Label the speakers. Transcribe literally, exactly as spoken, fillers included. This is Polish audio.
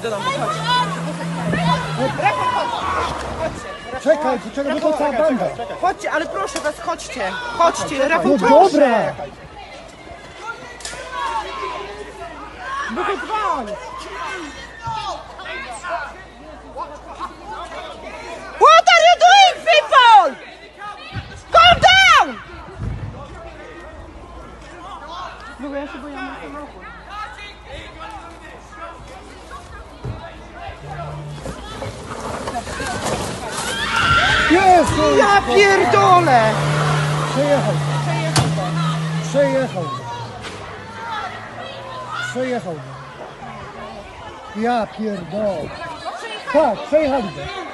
Speaker 1: do domu, chodź. Repo, chodź. Chodźcie.
Speaker 2: Czekaj, czekaj, bo to cała banda.
Speaker 1: Chodźcie, ale proszę was, chodźcie. Chodźcie, Repo,
Speaker 2: No
Speaker 1: proszę.
Speaker 2: dobra.
Speaker 1: Mogę dzwoń. What are you doing, people? Calm down! Bo ja się boję na samochód.
Speaker 2: Jezu!
Speaker 1: Ja pierdolę!
Speaker 2: Przejechał. Przejechał. Przejechał. Ja pierdolę. Tak, przejechali go.